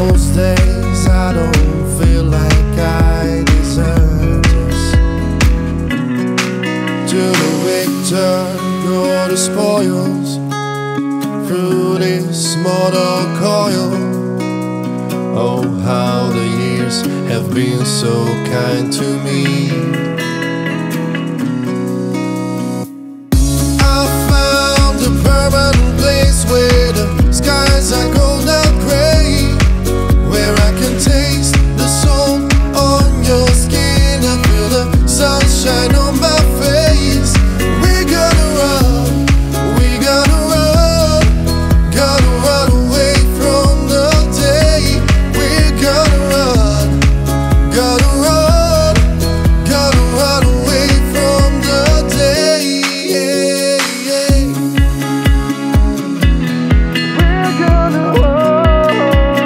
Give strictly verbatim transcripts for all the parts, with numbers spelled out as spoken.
Most days I don't feel like I deserve this. To the victor go the spoils through this mortal coil. Oh, how the years have been so kind to me. I found a permanent place where the skies are cold and gray, where I can taste the salt on your skin and feel the sunshine on my face. We gotta run, we gotta run, gotta run away from the day. We gotta run, gotta run, gotta run away from the day. Yeah, yeah. We're gonna run,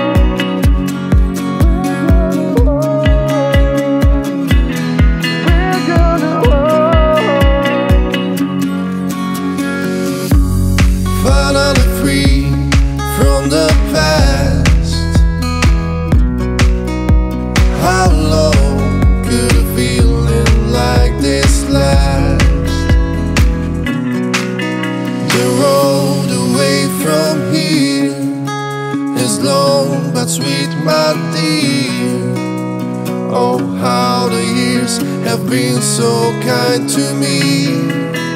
we're gonna run. Finally free from the past. How long could a feeling like this last? The road away from here is long but sweet, my dear. Oh, how the years have been so kind to me.